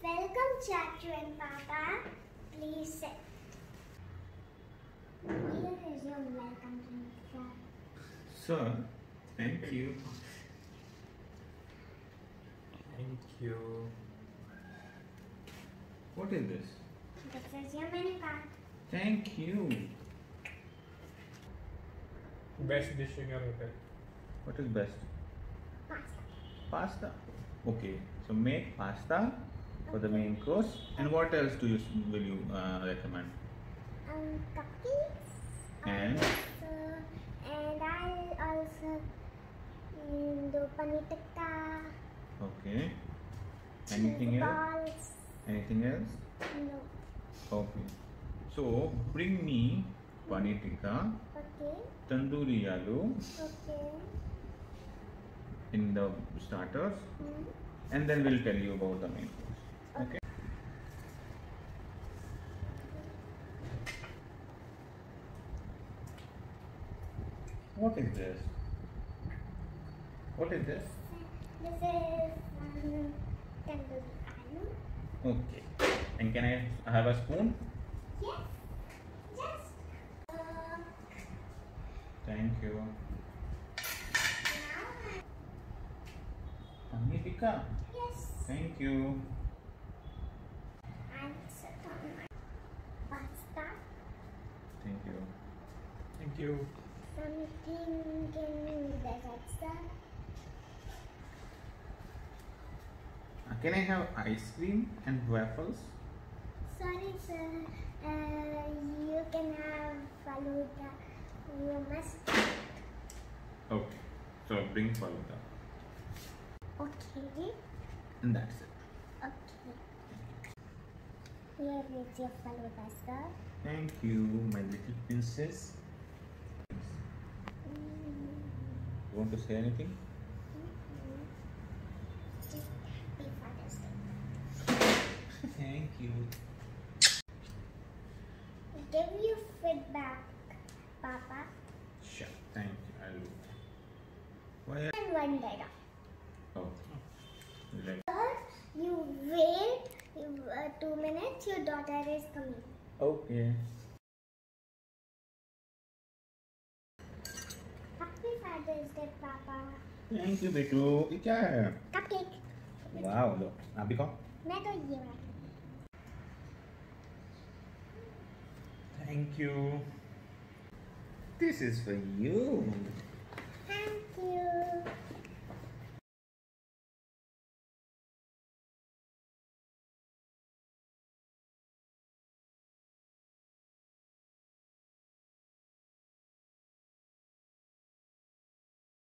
Welcome, Chachu and Papa. Please sit. Here is your welcome drink, sir. Sir, thank you. Thank you. What is this? This is your menu card. Thank you. Best dish in your hotel. What is best? Pasta. Pasta. Okay, so make pasta for the main course. And what else will you recommend? Cupcakes. And? And I'll also do paneer tikka. Okay. Anything else? Balls. Anything else? No. Okay. So bring me paneer tikka, Okay. tandoori aloo Okay. in the starters, and then we'll tell you about the main course. Okay. What is this? What is this? This is tandoori aloo. Okay. And can I have a spoon? Yes. Just. Thank you. Now. Paneer tikka. Yes. Thank you. And sit on my pasta. Thank you. Thank you. Something in dessert, sir. Can I have ice cream and waffles? Sorry, sir. You can have faluda. You must. Okay. So bring faluda. Okay. And that's it. Okay. Here is your faluda, sir. Thank you, my little princess. You want to say anything? Just happy Father's Day. Thank you. Give you feedback, Papa. Sure. Thank you. I'll do that. Why? And one data. Oh. Let. Sir, you wait 2 minutes. Your daughter is coming. Okay. Happy Father's Day, Papa. Thank you, बेटू. ये क्या है? Cupcake. Wow. लो. आप भी खाओ. मैं तो ये वाला. Thank you. This is for you. Thank you.